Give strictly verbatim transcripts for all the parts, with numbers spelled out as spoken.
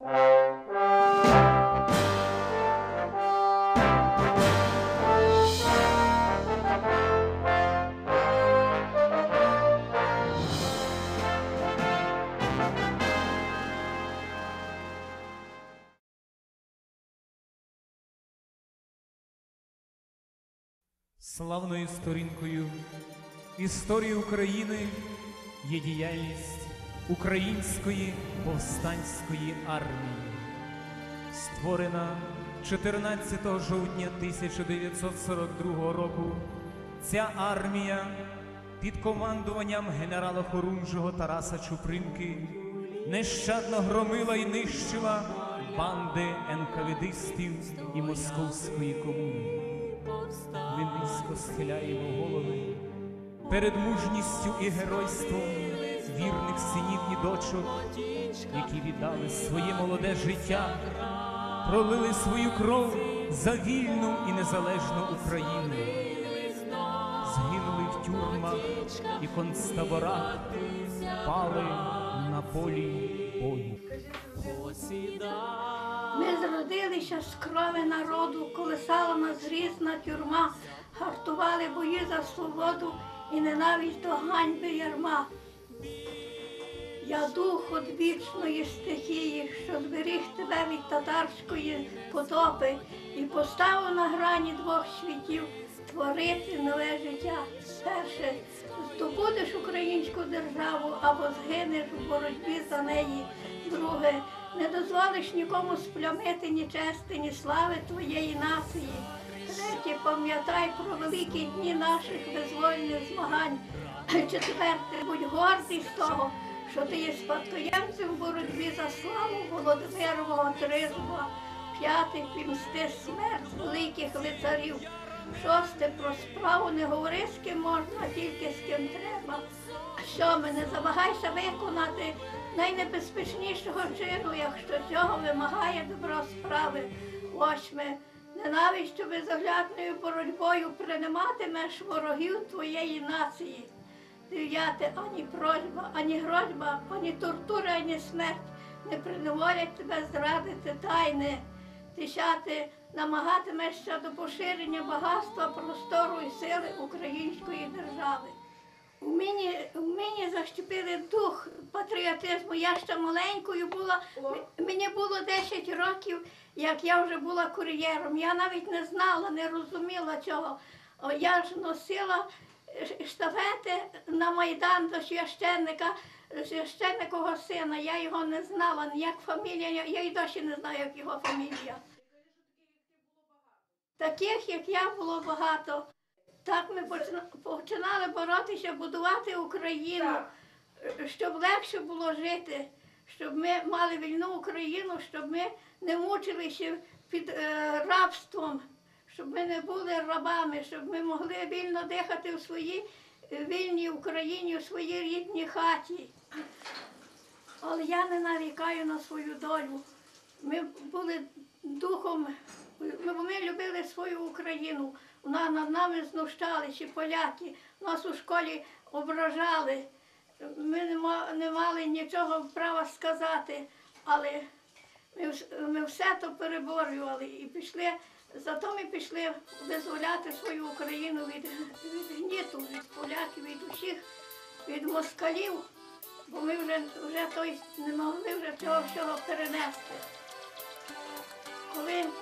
Славною сторінкою історії України є діяльність Української повстанської армії, створена чотирнадцятого жовтня тисяча дев'ятсот сорок другого року. Ця армія під командуванням генерала Хорунжого Тараса Чупринки нещадно громила і нищила банди енкаведистів і московської комуни. Ми низько схиляємо голови перед мужністю і геройством вірних синів і дочок, які віддали своє молоде життя, пролили свою кров за вільну і незалежну Україну, згинули в тюрмах і концтаборах, пали на полі бою. Ми зродилися з крови народу, колесала нас грізна тюрма, гартували бої за свободу і ненависть до ганьби ярма. Я дух од вічної стихії, що зберіг тебе від татарської потопи і поставив на грані двох світів творити нове життя. Перше, здобудеш українську державу або згинеш у боротьбі за неї. Друге, не дозволиш нікому сплямити ні чести, ні слави твоєї нації. Третє, пам'ятай про великі дні наших визвольних змагань. Четверте, будь гордий з того, що ти є спадкоємцем в боротьбі за славу Володимирового Тризуба. П'яте, пімсти смерть великих лицарів. Шосте, про справу не говори з ким можна, а тільки з ким треба. Сьоме, не завагайся виконати найнебезпечнішого чину, якщо цього вимагає добро справи. Восьме, ненавистю безоглядною боротьбою прийматимеш ворогів твоєї нації. Дев'яте, ані просьба, ані грозьба, ані тортури, ані смерть не приневолять тебе зрадити тайне. Десяте, намагатимешся до поширення багатства, простору і сили української держави. У мені, у мені защепили дух патріотизму. Я ще маленькою була, мені було десять років, як я вже була кур'єром. Я навіть не знала, не розуміла цього. Я ж носила штафети на Майдан до священника, священникового сина. Я його не знала, ніяк фамілія, я і досі не знаю, як його фамілія. Таких, як я, було багато. Так ми починали боротися, будувати Україну, щоб легше було жити, щоб ми мали вільну Україну, щоб ми не мучилися під е, рабством, щоб ми не були рабами, щоб ми могли вільно дихати в своїй вільній Україні, у своїй рідній хаті. Але я не нарікаю на свою долю. Ми були духом, ми, ми любили свою Україну. Над нами знущалися поляки, нас у школі ображали. Ми не мали нічого права сказати, але ми, ми все то переборювали і пішли, зато ми пішли визволяти свою Україну від, від гніту, від поляків, від усіх, від москалів, бо ми вже, вже той, не могли вже цього всього перенести. Коли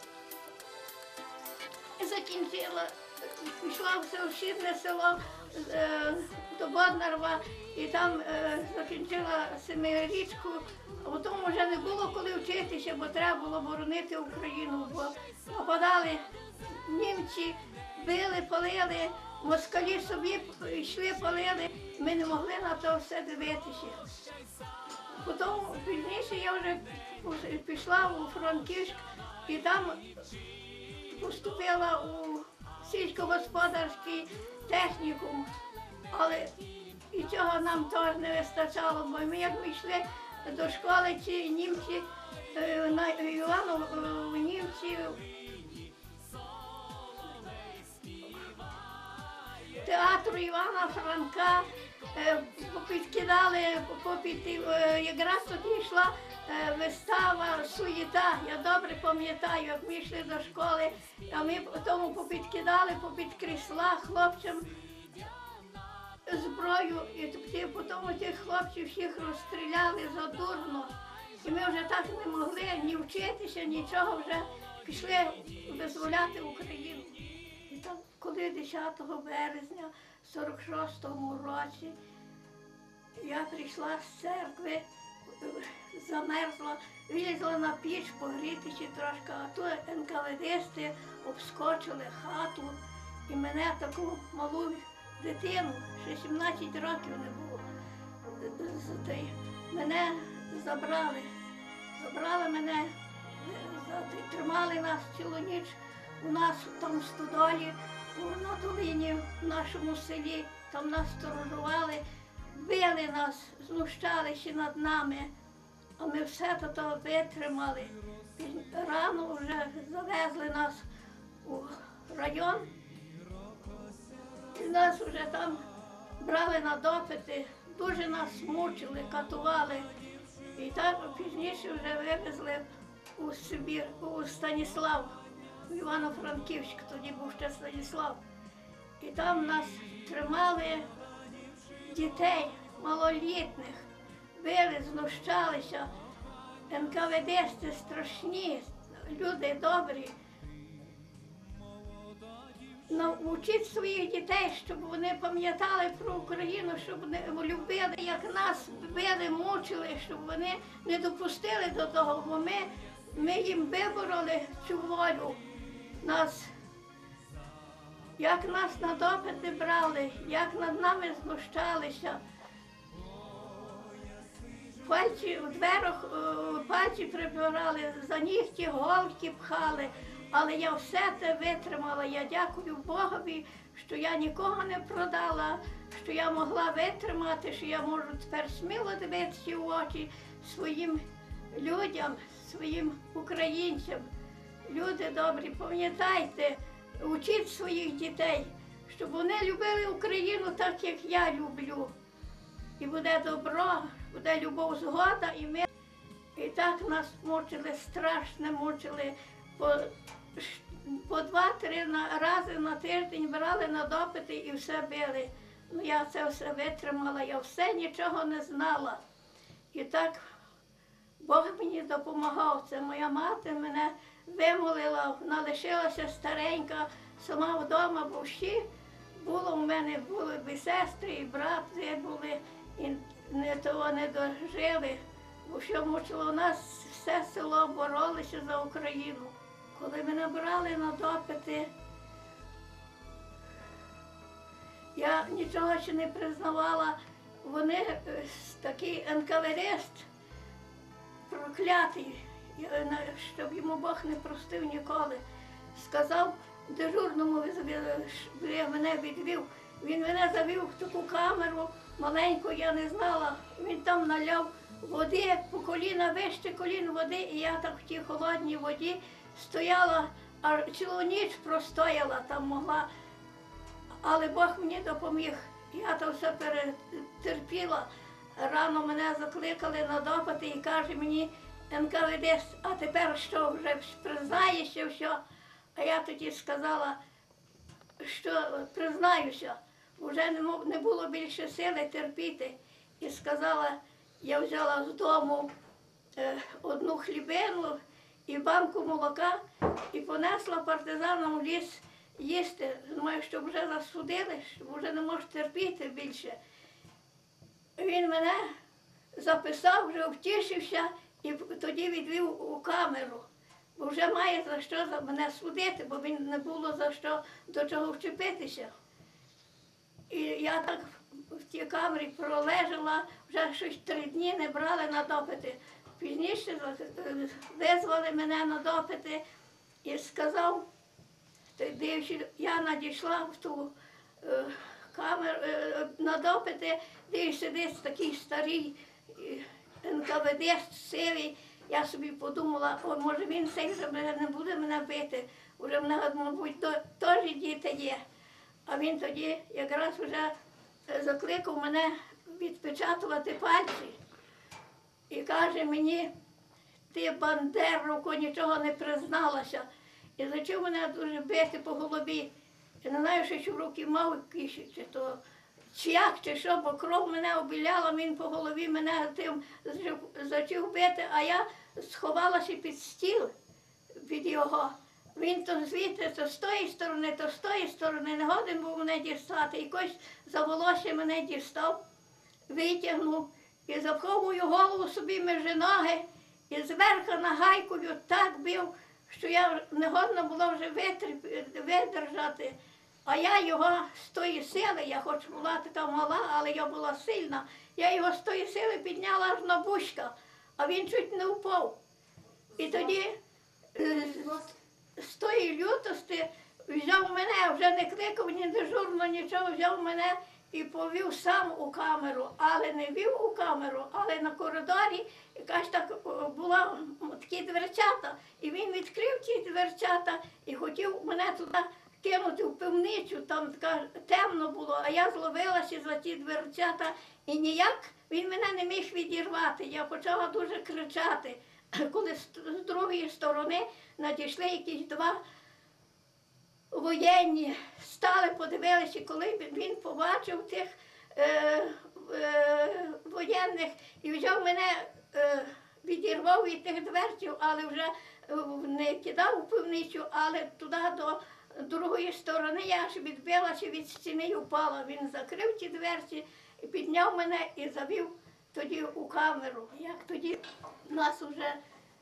закінчила, пішла в сусідне село е, до Боднарва і там е, закінчила семирічку, а потім вже не було коли вчитися, бо треба було боронити Україну, бо нападали німці, били, палили, москалі собі йшли, палили, ми не могли на це все дивитися. Потім пізніше я вже пішла у Франківськ і там поступила у сільськогосподарський технікум, але і цього нам теж не вистачало, бо ми як ми йшли до школи, ці німці, на Іванову, німці, театру Івана Франка, е, попідкидали, попід, е, якраз тоді йшла е, вистава «Суєта». Я добре пам'ятаю, як ми йшли до школи, а ми тому попідкидали, попід крісла хлопцям зброю, і ті- потім тих хлопців всіх розстріляли задурно. І ми вже так не могли ні вчитися, нічого, вже пішли визволяти Україну. І так, коли десятого березня сорок шостому році я прийшла з церкви, е, замерзла, вилізла на піч погрітися трошки, а то ен ка ве дести обскочили хату і мене таку малу дитину, ще сімнадцять років не було, з- з- мене забрали. Забрали мене, е, за- тримали нас цілу ніч у нас там в стодолі, у- на долині, в нашому селі, там нас сторожували, били нас, знущалися над нами, а ми все то то витримали. Пізн- Рано вже завезли нас у район, і нас вже там брали на допити, дуже нас мучили, катували. І так пізніше вже вивезли у Сибір, у Станіслав, в Івано-Франківськ, тоді був ще Станіслав. І там нас тримали дітей малолітних, били, знущалися. ен ка ве дести страшні, люди добрі. Навчіть своїх дітей, щоб вони пам'ятали про Україну, щоб вони любили, як нас били, мучили, щоб вони не допустили до того, бо ми, ми їм вибороли цю волю. Нас, як нас на допити брали, як над нами знущалися. Пальці у дверях, е, пальці прибирали, за нігті голки пхали. Але я все те витримала. Я дякую Богові, що я нікого не продала, що я могла витримати, що я можу тепер сміло дивитися в очі своїм людям, своїм українцям. Люди добрі, пам'ятайте, учіть своїх дітей, щоб вони любили Україну так, як я люблю. І буде добро, буде любов, згода і мир. І так нас мучили, страшно мучили. По, по два-три на- рази на тиждень брали на допити і все били. Ну, я це все витримала, я все нічого не знала. І так Бог мені допомагав. Це моя мати мене вимолила, вона лишилася старенька, сама вдома, бо всі було в мене, були і сестри, і брати були, і не того не дожили. Бо що мучило, у нас все село боролося за Україну. Коли мене брали на допити, я нічого ще не признавала. Вони, е, с- такий ен ка ве дест, проклятий, я на- щоб йому Бог не простив ніколи, сказав дежурному, де мене відвів, він мене завів в таку камеру маленьку, я не знала, він там наляв води, по коліна, вище колін води, і я так в тій холодній воді стояла, а цілу ніч простояла там могла, але Бог мені допоміг. Я то все перетерпіла. Рано мене закликали на допити і каже мені ен ка ве дест, а тепер що, вже признаєшся все? А я тоді сказала, що признаюся, вже не мог- не було більше сили терпіти. І сказала, я взяла з дому е, одну хлібину і банку молока і понесла партизанам в ліс їсти. Думаю, щоб вже засудили, щоб вже не можу терпіти більше. Він мене записав, вже втішився і тоді відвів у камеру. Бо вже має за що за мене судити, бо він не було за що до чого вчепитися. І я так в тій камері пролежала, вже щось три дні не брали на допити. Пізніше е, визвали мене на допити і сказав, дивлячись, я надійшла в ту е, камеру е, на допити, дивишся, десь такий старий е, ен ка ве дест сивий. Я собі подумала, о, може він цей вже мене не буде мене бити, вже в мене, мабуть, то- теж діти є. А він тоді якраз вже закликав мене відпечатувати пальці і каже мені, ти бандеровко нічого не призналася. І почав мене дуже бити по голові. Я не знаю, що ще в руки мав якісь, чи то чи як, чи що, бо кров мене обіляла, він по голові мене тим почав бити, а я сховалася під стіл від його. Він то звідти, то з тої сторони, то з тої сторони, не годен був мене дістати. Якось за волосся мене дістав, витягнув і запхав мою голову собі між ноги і зверху нагайкою так бив, що я не годна була вже видержати. А я його з тої сили, я хоч була така мала, але я була сильна, я його з тої сили підняла аж на бушка, а він чуть не впав. І тоді з тої лютості взяв мене, вже не кликав ні дежурно, нічого, взяв мене і повів сам у камеру, але не вів у камеру, але на коридорі якась так була такі дверцята, і він відкрив ті дверцята і хотів мене туди кинути в пивницю, там така темно було, а я зловилася за ті дверцята і ніяк він мене не міг відірвати. Я почала дуже кричати, коли з другої сторони надійшли якісь два воєнні, стали, подивилися, коли він побачив тих е, е, воєнних і взяв мене, е, відірвав від тих дверців, але вже не кидав у пивницю, але туди до другої сторони я аж відбилася від стіни і впала. Він закрив ті дверці, підняв мене і завів тоді у камеру. Як тоді нас вже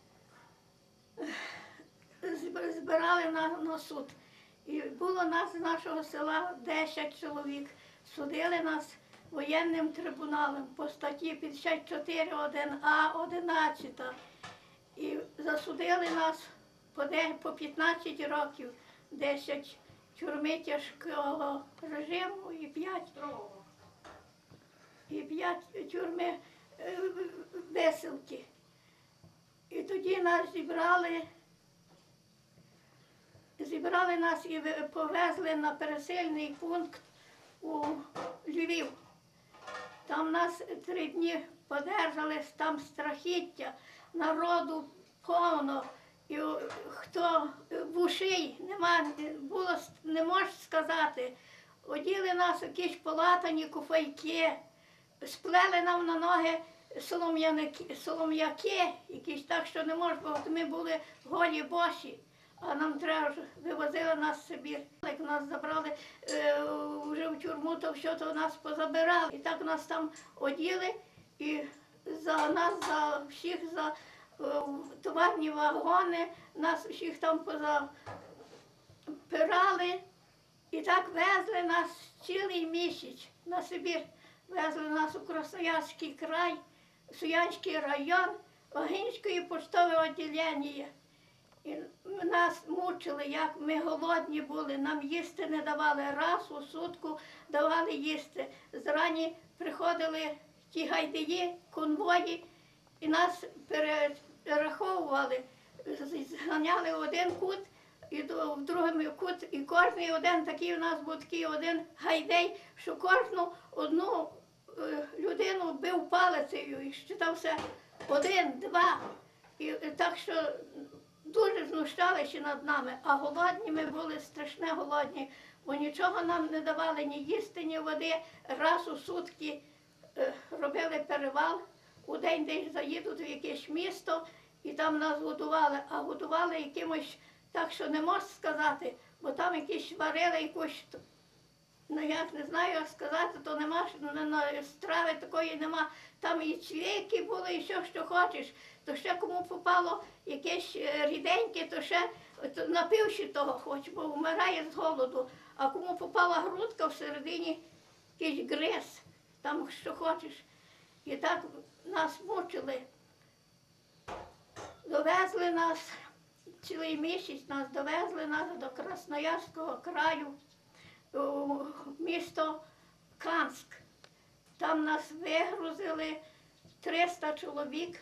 збирали на, на суд. І було нас з нашого села десять чоловік. Судили нас воєнним трибуналом по статті п'ятдесят чотири один а одинадцять. І засудили нас по, по п'ятнадцять років, десять тюрми тяжкого режиму і п'ять і п'ять тюрми е, висилки. І тоді нас зібрали, зібрали нас і повезли на пересильний пункт у Львів. Там нас три дні подержали, там страхіття, народу повно. І хто вушей нема, було, не можеш сказати. Оділи нас якісь полатані куфайки, сплели нам на ноги солом'яки, якісь так, що не можеш, бо ми були голі босі, а нам треба ж, вивозили нас в Сибір. Як нас забрали е, вже в тюрму, то все то нас позабирали. І так нас там оділи, і за нас, за всіх, за товарні вагони, нас всіх там позапирали і так везли нас цілий місяць на Сибір. Везли нас у Красноярський край, Суянський район, Огинської поштове відділення. І нас мучили, як ми голодні були, нам їсти не давали, раз у сутку давали їсти. Зрані приходили ті гайдії, конвої, і нас перераховували, зганяли в один кут, і в другий кут, і кожний один такий у нас був такий один гайдей, що кожну одну людину бив палицею і считався один, два. І так що дуже знущалися над нами, а голодні ми були, страшне голодні, бо нічого нам не давали ні їсти, ні води. Раз у сутки робили перевал, у день десь заїдуть в якесь місто і там нас годували, а годували якимось так, що не можу сказати, бо там якісь варили якусь, ну як не знаю, як сказати, то нема, страви такої нема. Там і цвіки були, і все, що хочеш. То ще кому попало якесь ріденьке, то ще напивши того хоч, бо вмирає з голоду. А кому попала грудка всередині, якийсь гриз, там що хочеш. І так нас мучили. Довезли нас, цілий місяць нас довезли нас до Красноярського краю, у місто Канск. Там нас вигрузили триста чоловік.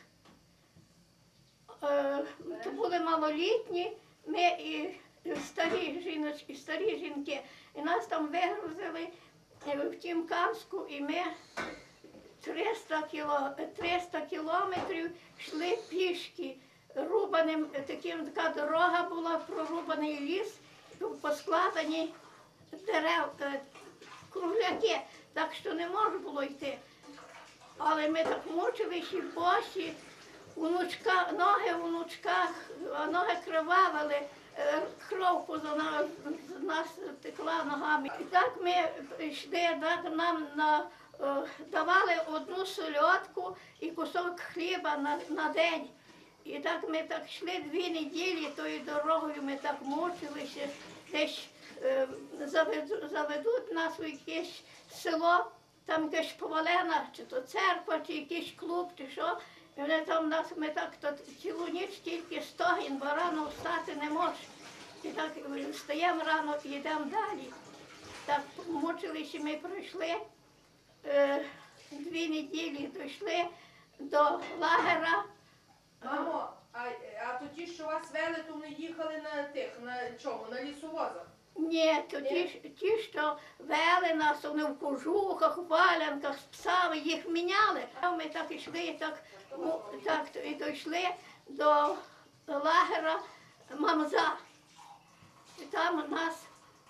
То були малолітні, ми і старі жіночки, старі жінки. І нас там вигрузили е, в Тімканську, і ми триста кіло, триста кілометрів йшли пішки. Рубаним, таким, така дорога була, прорубаний ліс, поскладені дерев, е, кругляки, так що не можна було йти. Але ми так мучилися, і босі, внучка, ноги в внучках, а ноги кривавили, е, кров поза нас, з нас текла ногами. І так ми йшли, так нам на, е, давали одну сольодку і кусок хліба на, на день. І так ми так йшли дві неділі тою дорогою, ми так мучилися, десь е, заведу, заведуть нас у якесь село, там якась повалена, чи то церква, чи якийсь клуб, чи що. І вони там нас, ми так то цілу ніч тільки стогін, бо рано встати не можеш. І так встаємо рано і йдемо далі. Так мучилися, ми пройшли е, дві неділі, дійшли до лагера. Мамо, а, а тоді, що вас вели, то вони їхали на тих, на чому, на лісовозах? Ні, то ті, ж- ті, що вели нас, вони в кожухах, в валянках, з псами, їх міняли. А ми так йшли, так, ну, так і дійшли до лагера Мамза. І там нас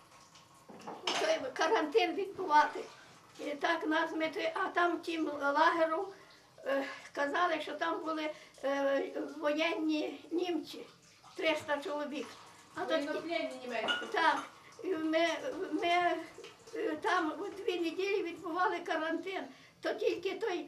той карантин відбувати. І так нас ми, той- а там тим лагеру е, казали, що там були е, воєнні німці, триста чоловік. А то ті- Воєнноплінні німецькі. так, і ми, ми е, там дві неділі відбували карантин, то тільки той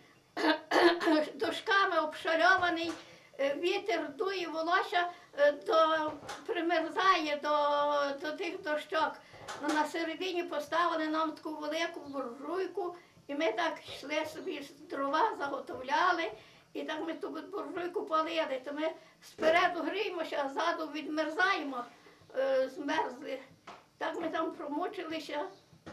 дошками обшарьований, е, вітер дує волосся, е, до, примерзає до, до тих дощок. Ну, на середині поставили нам таку велику буржуйку, і ми так йшли собі, дрова заготовляли, і так ми ту буржуйку палили. То ми спереду гріємося, а ззаду відмерзаємо, е, змерзли. Так ми там промучилися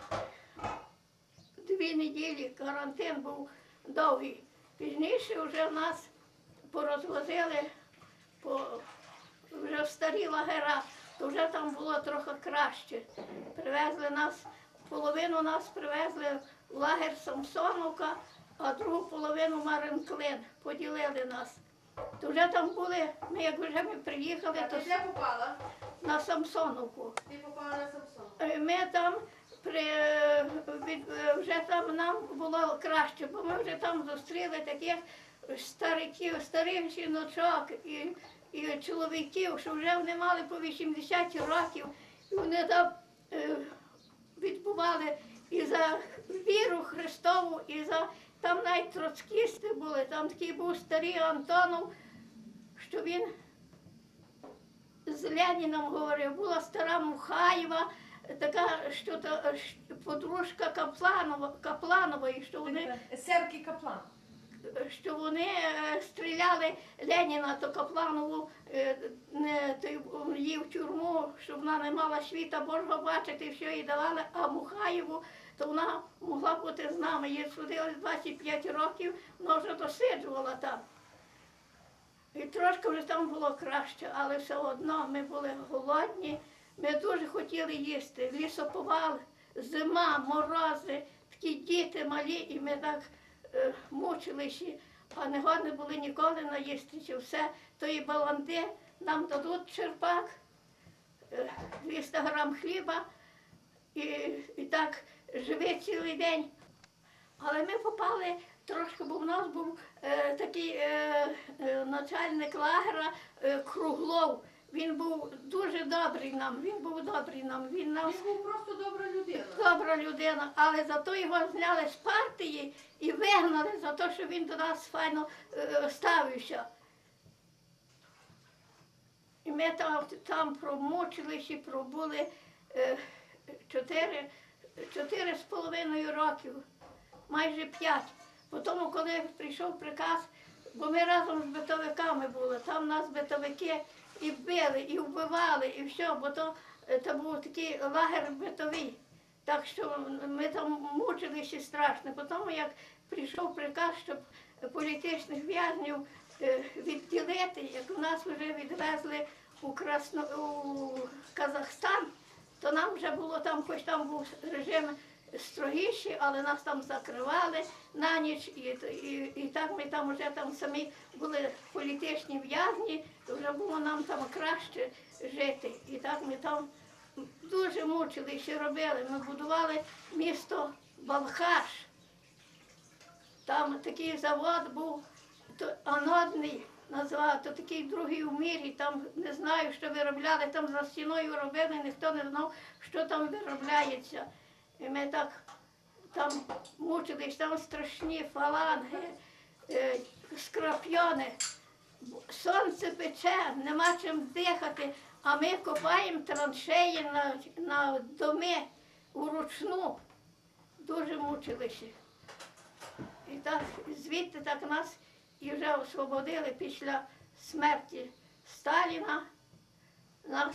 дві неділі, карантин був довгий. Пізніше вже нас порозвозили по вже в старі лагера, то вже там було трохи краще. Привезли нас, половину нас привезли в лагер Самсоновка, а другу половину Маринклин, поділили нас. То вже там були, ми як вже ми приїхали, А то ти де попала? на Самсоновку. Ти попала на Самсон. Е, Ми там при, від, вже там нам було краще, бо ми вже там зустріли таких стариків, старих жіночок і, і чоловіків, що вже вони мали по вісімдесят років. І вони там е, відбували і за віру Христову, і за там навіть троцкісти були. Там такий був старий Антонов, що він з Леніном говорив, була стара Мухаєва, така, що то, ш- подружка Капланова, Капланової, що вони, Серки Каплан. що вони е, стріляли Леніна, то Капланову е, не, той, її в тюрму, щоб вона не мала світа Божого бачити, і все їй давали, а Мухаєву, то вона могла бути з нами. Їй судили двадцять п'ять років, вона вже досиджувала там. І трошки вже там було краще, але все одно ми були голодні, ми дуже хотіли їсти. Лісоповал, зима, морози, такі діти малі, і ми так е, мучилися, а не годні були ніколи наїстися. Все тої баланди нам дадуть черпак, е, двісті грам хліба, і, і так живе цілий день. Але ми попали трошки, бо в нас був е, такий е, е, начальник лагера е, Круглов. Він був дуже добрий нам, він був добрий нам. Він нас Він був просто добра людина. добра людина, але зато його зняли з партії і вигнали за те, що він до нас файно е, ставився. І ми там, там промучилися, пробули е, чотири, чотири з половиною років, майже п'ять. Потім, коли прийшов приказ, бо ми разом з битовиками були, там нас битовики і били, і вбивали, і все, бо то, е, то був такий лагер битовий. Так що ми там мучилися страшно. Потім, як прийшов приказ, щоб політичних в'язнів е, відділити, як нас вже відвезли у, Красно... у Казахстан, то нам вже було там, хоч там був режим строгіші, але нас там закривали на ніч, і, і, і так ми там вже там самі були політичні в'язні, то вже було нам там краще жити. І так ми там дуже мучили, ще робили. Ми будували місто Балхаш. Там такий завод був, то анодний назвав, то такий другий у мірі, там не знаю, що виробляли, там за стіною робили, ніхто не знав, що там виробляється. І ми так там мучились, там страшні фаланги, е, скрапьони. Сонце пече, нема чим дихати, а ми копаємо траншеї на, на доми уручну. Дуже мучилися. І так, звідти так нас і вже освободили після смерті Сталіна, нас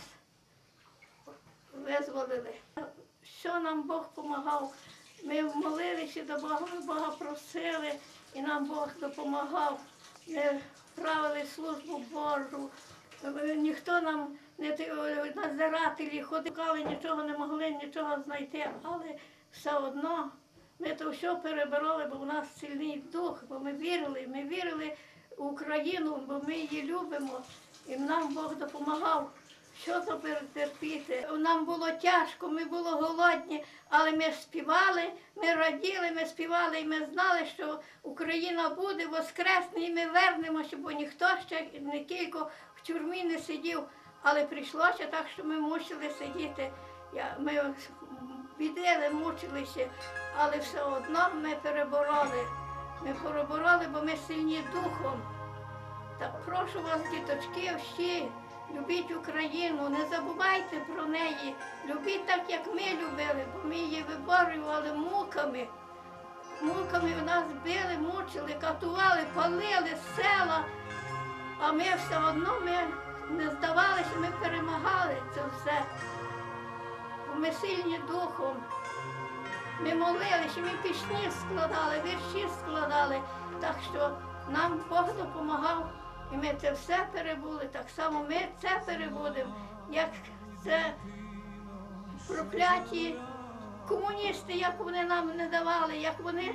визволили. Що нам Бог допомагав? Ми молилися до Бога, ми Бога просили, і нам Бог допомагав. Ми правили службу Божу, ніхто нам не надзирателі ходили, нічого не могли, нічого знайти, але все одно ми то все перебороли, бо в нас сильний дух, бо ми вірили, ми вірили в Україну, бо ми її любимо, і нам Бог допомагав. Що то перетерпіти? Нам було тяжко, ми були голодні, але ми співали, ми раділи, ми співали, і ми знали, що Україна буде воскресна, і ми вернемося, бо ніхто ще не тільки в тюрмі не сидів, але прийшлося так, що ми мусили сидіти. Ми бідили, мучилися, але все одно ми перебороли. Ми перебороли, бо ми сильні духом. Так прошу вас, діточки, всі, любіть Україну, не забувайте про неї. Любіть так, як ми любили, бо ми її виборювали муками. Муками нас били, мучили, катували, палили села. А ми все одно ми не здавалися, ми перемагали це все. Бо ми сильні духом. Ми молилися, ми пісні складали, вірші складали. Так що нам Бог допомагав. І ми це все перебули, так само ми це перебудемо, як це прокляті комуністи, як вони нам не давали, як вони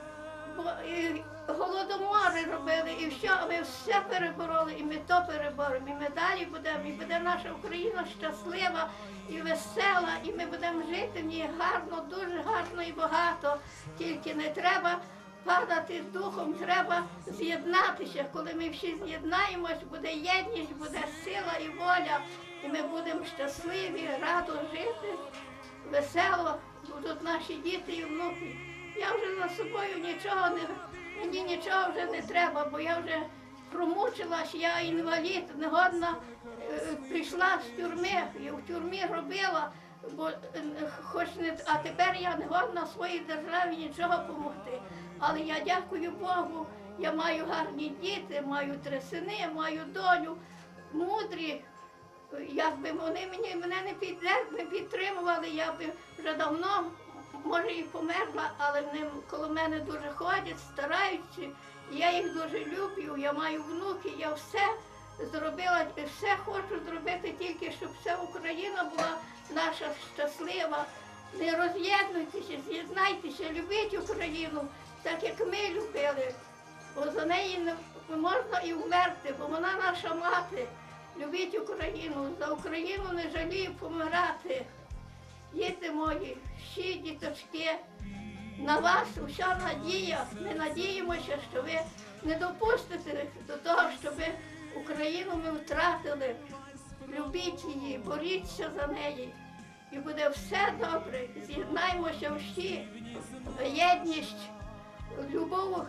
і голодомори робили, і все, а ми все перебороли, і ми то переборемо, і ми далі будемо, і буде наша Україна щаслива і весела, і ми будемо жити в ній гарно, дуже гарно і багато, тільки не треба падати духом, треба з'єднатися. Коли ми всі з'єднаємось, буде єдність, буде сила і воля, і ми будемо щасливі, радо жити, весело, будуть наші діти і внуки. Я вже за собою нічого не, мені нічого вже не треба, бо я вже промучилась, я інвалід, негодна, прийшла з тюрми, я в тюрмі робила, бо хоч не, а тепер я не годна своїй державі нічого допомогти. Але я дякую Богу, я маю гарні діти, маю три сини, маю доню, мудрі. Якби вони мені, мене не, підтримували, не підтримували, я б вже давно, може, і померла, але вони коло мене дуже ходять, стараються. Я їх дуже люблю, я маю внуки, я все зробила, все хочу зробити тільки, щоб вся Україна була наша щаслива. Не роз'єднуйтеся, з'єднайтеся, любіть Україну, так як ми любили. Бо за неї не можна і вмерти, бо вона наша мати. Любіть Україну, за Україну не жалію помирати. Діти мої, всі діточки, на вас уся надія. Ми надіємося, що ви не допустите до того, щоб Україну ми втратили. Любіть її, боріться за неї. І буде все добре. З'єднаємося всі. Єдність, любов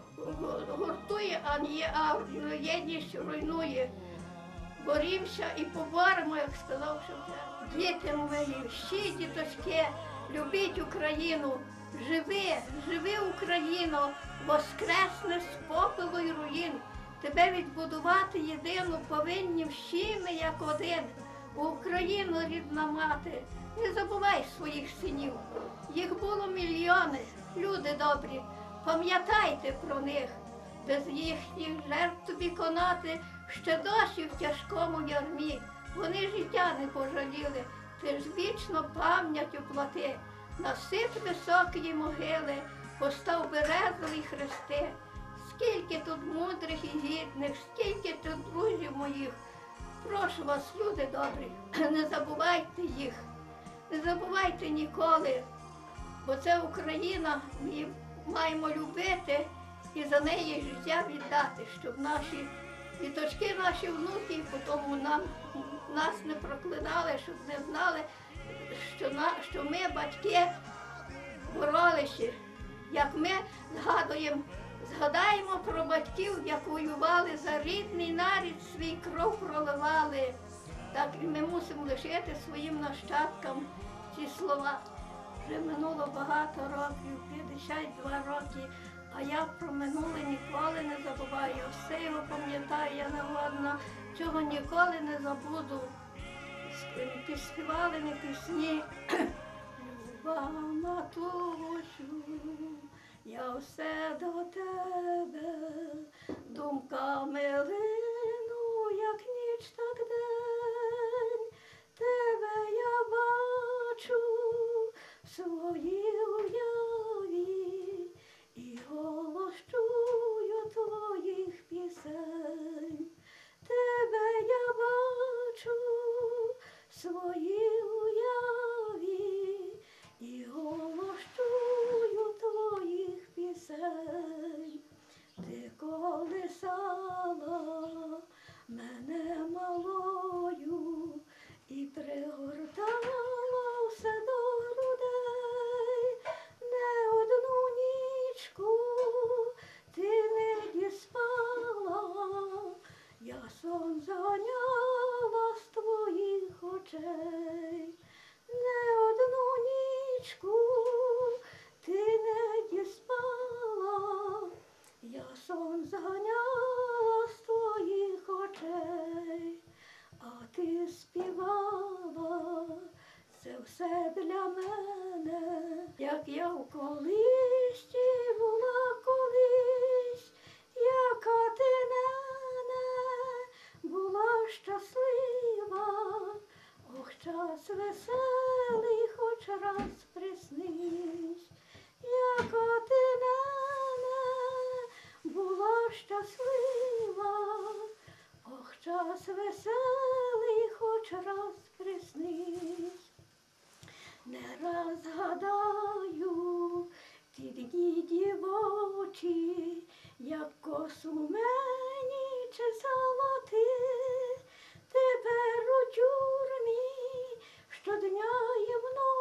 гуртує, а не єдність руйнує. Борімося і поборемо, як сказав Шевченко. Діти мої, всі діточки, любіть Україну, живи, живи Україно, воскресне з попелу й руїн. Тебе відбудувати єдину повинні всі ми як один. Україну, рідна мати, не забувай своїх синів. Їх було мільйони, люди добрі, пам'ятайте про них. Без їхніх жертв тобі конати ще досі в тяжкому ярмі. Вони життя не пожаліли, ти ж вічно пам'ять оплати. насип високі могили, постав березові хрести. Скільки тут мудрих і гідних, скільки тут друзів моїх. Прошу вас, люди добрі, не забувайте їх, не забувайте ніколи, бо це Україна, ми її маємо любити і за неї життя віддати, щоб наші діточки, наші внуки, потім нам, нас не проклинали, щоб не знали, що, на, що ми, батьки, боролися, як ми згадуємо, згадаємо про батьків, як воювали за рідний нарід, свій кров проливали. Так і ми мусимо лишити своїм нащадкам ці слова. Вже минуло багато років, п'ятдесят два роки, а я про минуле ніколи не забуваю. Все його пам'ятаю, я не годна, цього ніколи не забуду. Співали ми пісні. Люба матусю, я все до тебе, думками лину, як ніч, так день. Тебе я бачу в своїй уяві і голос чую твоїх пісень. Тебе я бачу в своїй уяві і голос чую твоїх пісень. Ти колисала мене малою і пригортала все до грудей. Не одну нічку ти не діспала, я сон зганяла з твоїх очей. Не одну нічку ти не діспала, я сон зганяла з твоїх очей. А ти співала, це все для мене, як я в колисці була колись, яка ти нене була щаслива. Ох, час веселий хоч раз приснись, яка ти нене була щаслива. Ох, час веселий хоч раз приснись. Не раз згадаю ті дні дівочі, як косу мені чесала ти. Тепер у тюрмі щодня і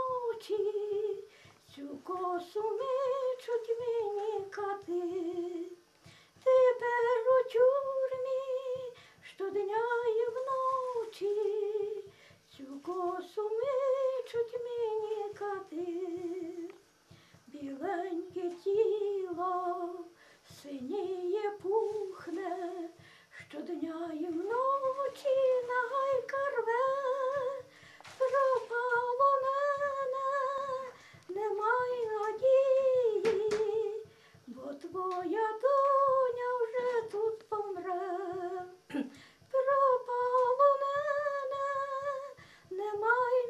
вночі цю косу мечуть мені кати. Тепер у тюрмі щодня і вночі цю косу мечуть мені кати. Біленьке тіло синіє пухне, щодня і вночі нагайка рве. Пропало мене, немає надії, бо твоя доня вже тут помре. Пропало мене, немає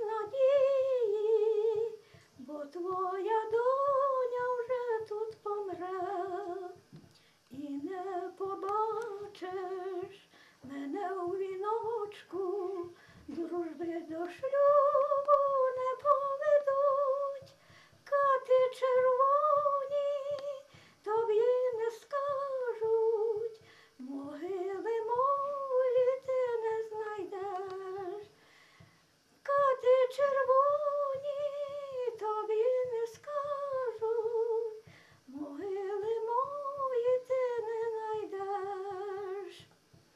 надії, бо твоя доня вже тут помре. І не побачиш мене у віночку, дружби до шлюбу не поведуть. Кати червоні тобі не скажуть, могили мої ти не знайдеш. Кати червоні тобі не скажуть, могили мої ти не знайдеш.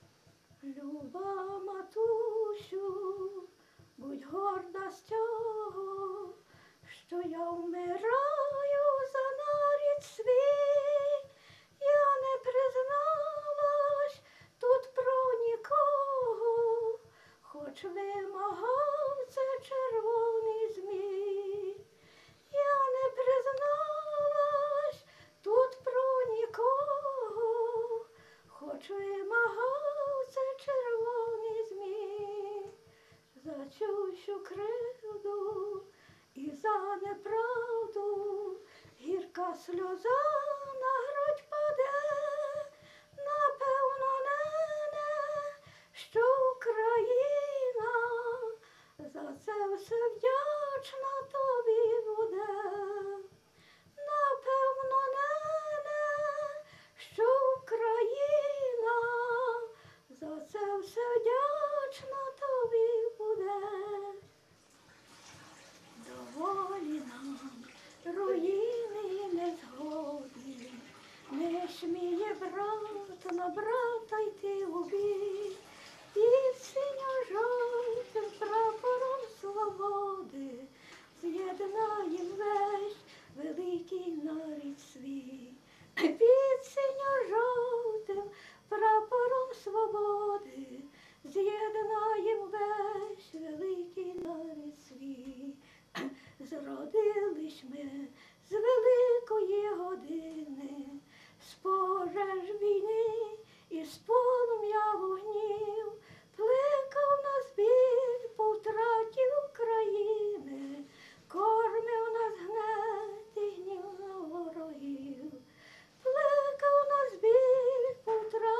Люба матусю, будь горда з цього, що я вмираю за нарід свій. Я не призналась тут про нікого, хоч вимагав це червоний змій. Я не призналась тут про нікого, хоч вимагав це червоний змій. За цю всю кривду і за неправду та сльоза на грудь паде, напевно, нене, що Україна за це все вдячна тобі буде. Напевно, нене, що Україна за це все вдячна тобі буде. Доволі нам руїни і незгоди, не сміє брат на брата йти у бій, під синьо-жовтим прапором свободи з'єднаєм весь великий нарід свій. Під синьо-жовтим прапором свободи з'єднаєм весь великий нарід свій. Зродились ми з великої години, з пожеж війни і з полум'я вогнів, плекав нас біль по втраті України, кормив нас гнет і гнів на ворогів, плекав нас біль по втраті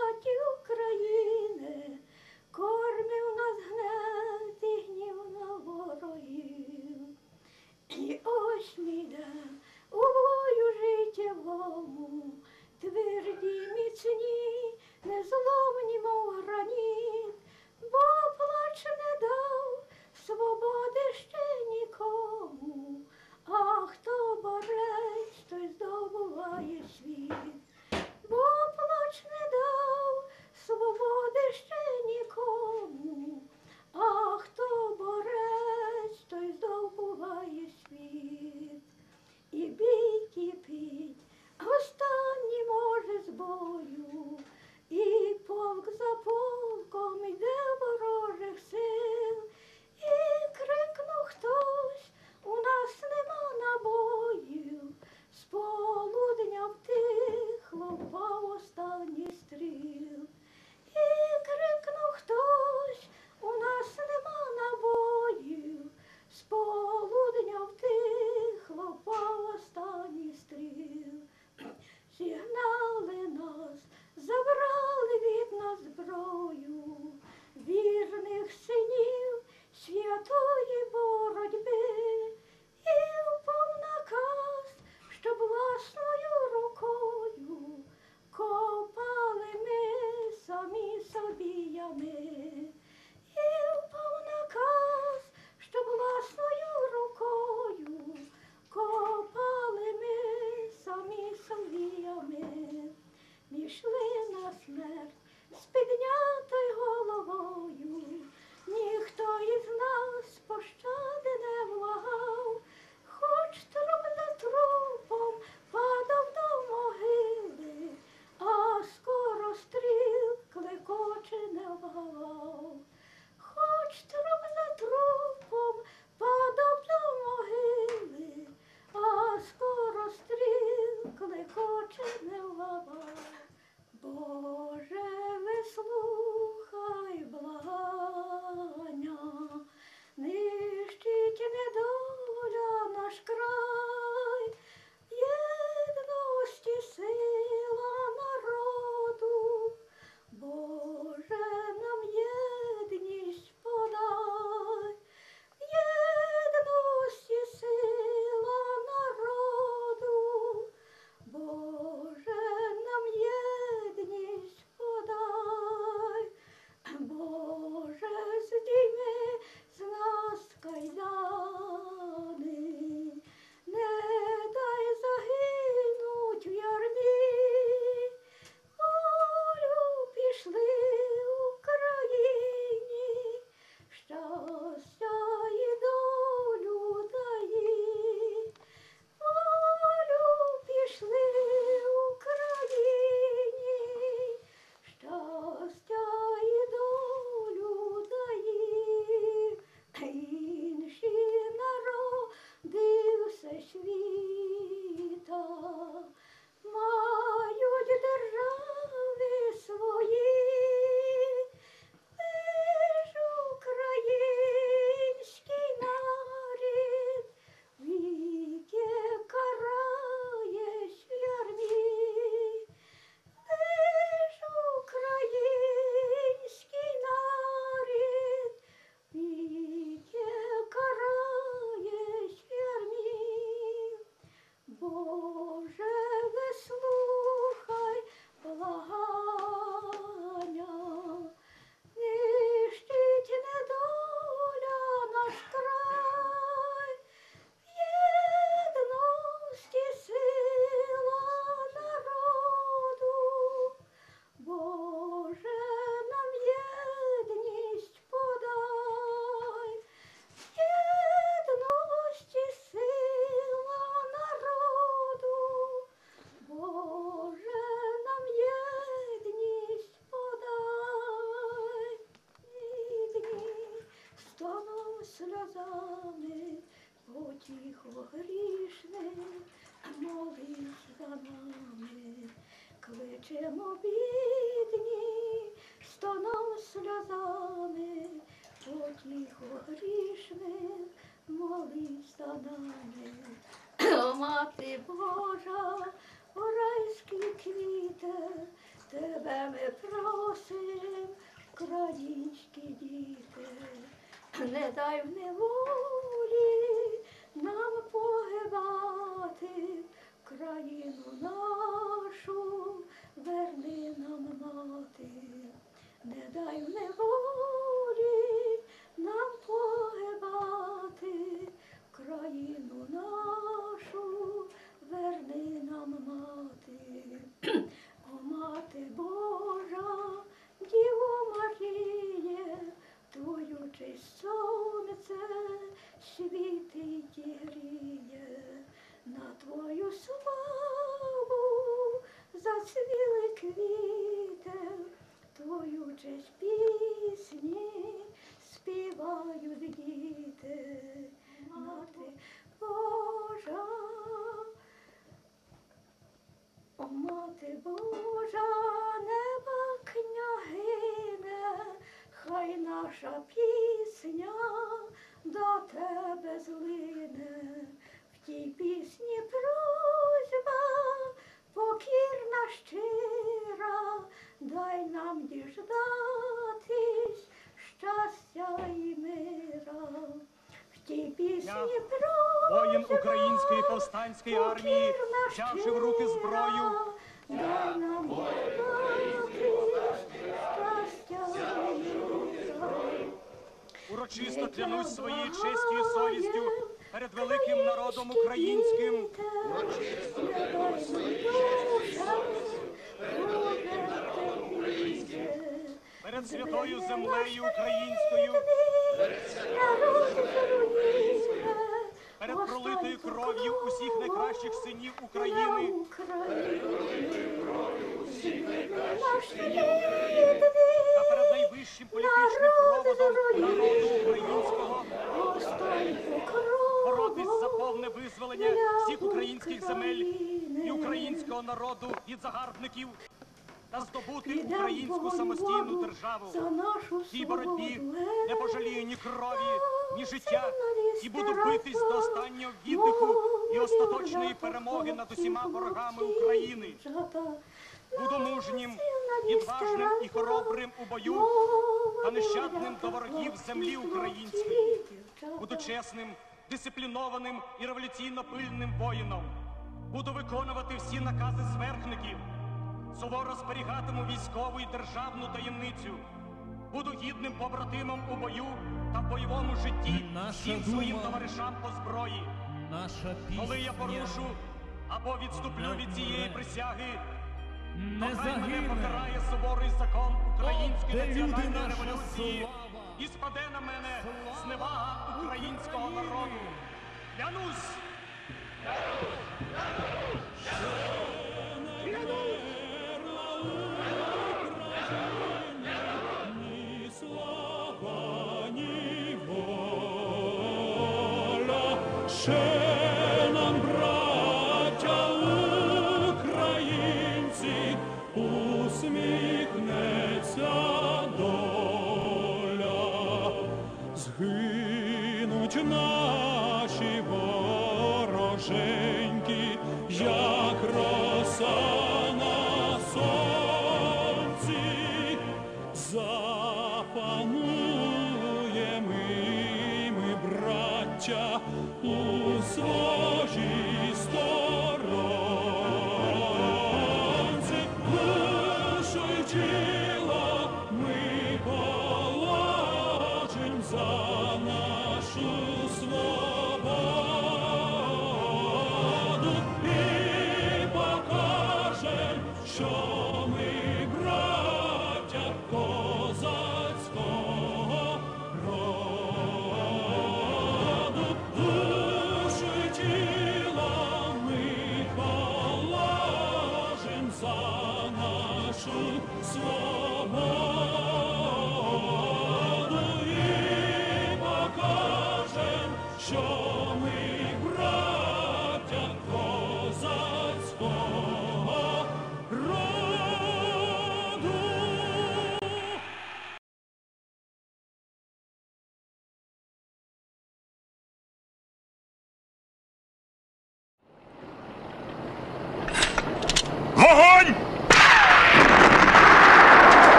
потіху грішних, молись за нами, кличемо бідні, стоном сльозами, потіху грішних, молись за нами. О, Мати Божа, о райські квіти, тебе ми просим, українські діти. Не дай в неволі нам погибати, країну нашу верни нам, мати. Не дай в неволі нам погибати, країну нашу верни нам, мати. О, Мати Божа, Діво Маріє, твою честь сонце світить і гріє, на твою славу зацвіли квіти, твою честь пісні співають діти. Мати Божа, о, Мати Божа, неба княгине, хай наша пісня до тебе злине. В тій пісні просьба покірна щира, дай нам діждатись щастя і мира. В тій пісні просьба воїн Української повстанської армії, взявши в руки зброю, дай нам діждатись щастя і мира. урочисто клянусь своєю честю і совістю перед великим народом українським, перед святою землею українською, перед пролитою кров'ю усіх найкращих синів України, та перед найвищим політичним проводом народу українського боротись за повне визволення всіх українських земель і українського народу від загарбників та здобути українську самостійну державу. В цій боротьбі не пожалію ні крові, ні життя і буду битись до останнього віддиху і остаточної перемоги над усіма ворогами України. Буду мужнім, відважним і хоробрим у бою та нещадним до ворогів землі української. Буду чесним, дисциплінованим і революційно пильним воїном. Буду виконувати всі накази зверхників. Суворо зберігатиму військову і державну таємницю. Буду гідним побратимом у бою та в бойовому житті всім своїм товаришам по зброї. Наша пісня Коли я порушу або відступлю від цієї присяги, не то хай мене загине. покарає суворий закон української Де люди національної наша революції слава? і спаде на мене зневага українського народу. Клянусь! Ні слава, ні воля, ще нам, браття українці, усміхнеться доля. Згинуть наші вороженьки, як роса на сонці. Запануємо ми, браття, у своїй сторонці. Душу й тіло ми положим за нашу свободу і покажем, що ми браття козацького роду. Душу й тіло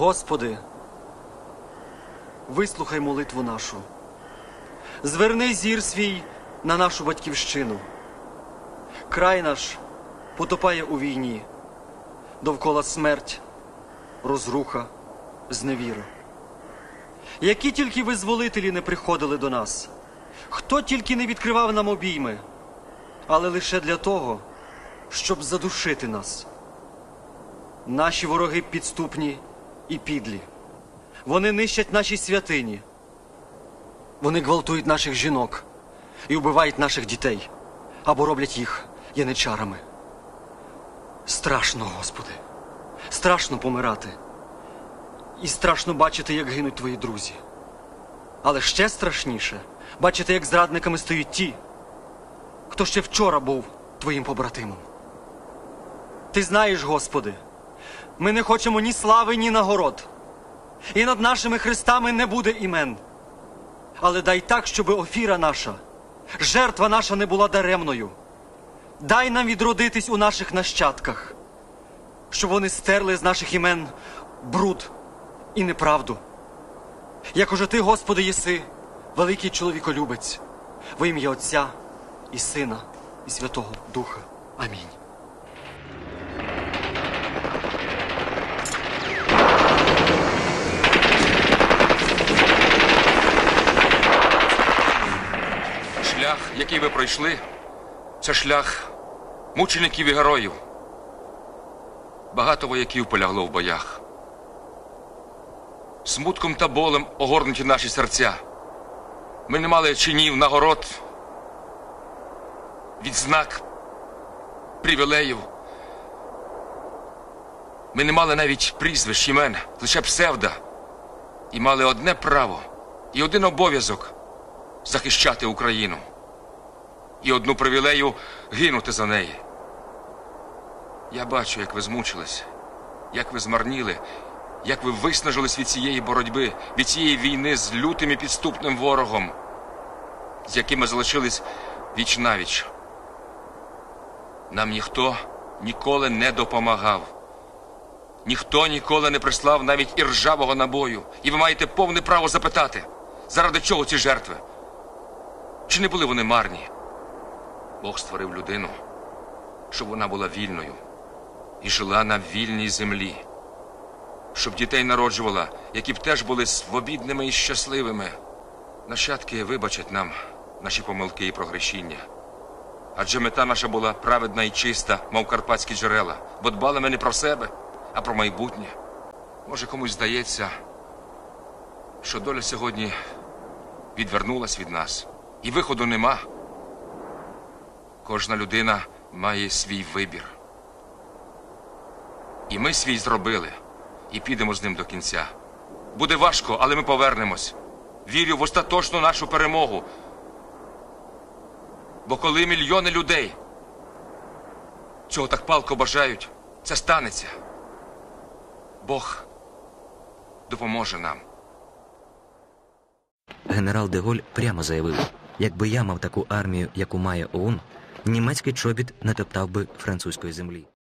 Господи, вислухай молитву нашу. Зверни зір свій на нашу батьківщину. Край наш потопає у війні. Довкола смерть, розруха, зневіра. Які тільки визволителі не приходили до нас, хто тільки не відкривав нам обійми, але лише для того, щоб задушити нас. Наші вороги підступні і підлі. Вони нищать наші святині. Вони гвалтують наших жінок і вбивають наших дітей, або роблять їх яничарами. Страшно, Господи, страшно помирати. І страшно бачити, як гинуть Твої друзі. Але ще страшніше бачити, як зрадниками стають ті, хто ще вчора був Твоїм побратимом. Ти знаєш, Господи, ми не хочемо ні слави, ні нагород. І над нашими хрестами не буде імен. Але дай так, щоб офіра наша, жертва наша не була даремною. Дай нам відродитись у наших нащадках, щоб вони стерли з наших імен бруд і неправду. Як уже Ти, Господи, єси, великий чоловіколюбець, во ім'я Отця і Сина і Святого Духа. Амінь. Шлях, який ви пройшли, це шлях мучеників і героїв. Багато вояків полягло в боях. Смутком та болем огорнуті наші серця. Ми не мали чинів, нагород, відзнак, привілеїв. Ми не мали навіть прізвищ, імен, лише псевда. І мали одне право і один обов'язок – захищати Україну. І одну привілею – гинути за неї. Я бачу, як ви змучились, як ви змарніли, як ви виснажились від цієї боротьби, від цієї війни з лютим і підступним ворогом, з яким ми залишились віч-навіч. Нам ніхто ніколи не допомагав. Ніхто ніколи не прислав навіть і ржавого набою. І ви маєте повне право запитати, заради чого ці жертви? Чи не були вони марні? Бог створив людину, щоб вона була вільною і жила на вільній землі. Щоб дітей народжувала, які б теж були свобідними і щасливими. Нащадки вибачать нам наші помилки і прогрішіння. Адже мета наша була праведна і чиста, мов карпатські джерела, бо дбали ми не про себе, а про майбутнє. Може, комусь здається, що доля сьогодні відвернулась від нас, і виходу нема. Кожна людина має свій вибір. І ми свій зробили, і підемо з ним до кінця. Буде важко, але ми повернемось. Вірю в остаточну нашу перемогу. Бо коли мільйони людей цього так палко бажають, це станеться. Бог допоможе нам. Генерал де-Голь прямо заявив, якби я мав таку армію, яку має ОУН, німецький чобіт не топтав би французької землі.